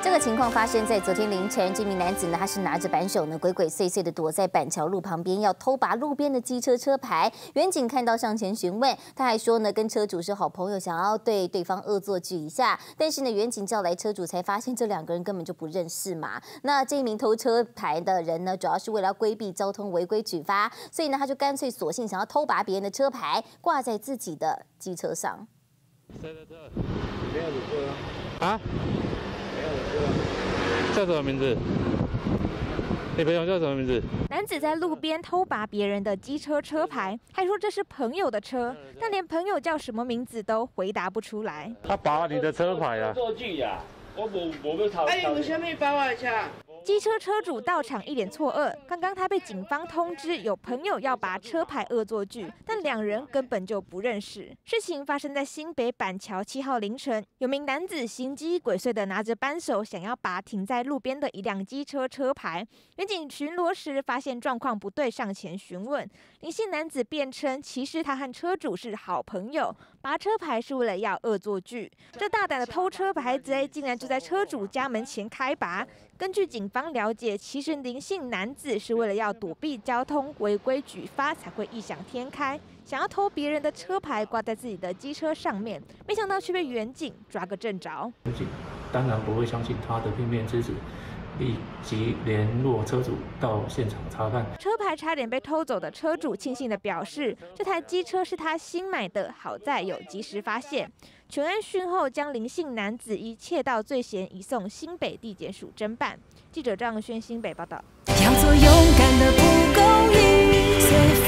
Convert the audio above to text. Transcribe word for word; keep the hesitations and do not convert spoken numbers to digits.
这个情况发生在昨天凌晨，这名男子呢，他是拿着扳手呢，鬼鬼祟祟的躲在板桥路旁边，要偷拔路边的机车车牌。远警看到上前询问，他还说呢，跟车主是好朋友，想要对对方恶作剧一下。但是呢，远警叫来车主，才发现这两个人根本就不认识嘛。那这一名偷车牌的人呢，主要是为了要规避交通违规举发，所以呢，他就干脆索性想要偷拔别人的车牌，挂在自己的机车上。 谁的车？没有你车啊？没有你车。叫什么名字？你朋友叫什么名字？ 男子在路边偷拔别人的机车车牌，还说这是朋友的车，但连朋友叫什么名字都回答不出来。 他拔你的车牌啊？ 恶作剧呀！我无无要偷。哎，为什么拔我的车？ 机车车主到场一脸错愕，刚刚他被警方通知有朋友要拔车牌恶作剧，但两人根本就不认识。事情发生在新北板桥七号凌晨，有名男子行迹鬼祟的拿着扳手，想要拔停在路边的一辆机车车牌。远警巡逻时发现状况不对，上前询问。林姓男子辩称，其实他和车主是好朋友，拔车牌是为了要恶作剧。这大胆的偷车牌贼，竟然就在车主家门前开拔。根据警方了解，其实林姓男子是为了要躲避交通违规举发，才会异想天开，想要偷别人的车牌挂在自己的机车上面，没想到却被远警抓个正着。 远警当然不会相信他的片面之词，立即联络车主到现场查看。 车牌差点被偷走的车主庆幸地表示，这台机车是他新买的，好在有及时发现。全案讯后，将林姓男子以窃盗罪嫌移送新北地检署侦办。记者张扬轩新北报道。 要做勇敢的蒲公英。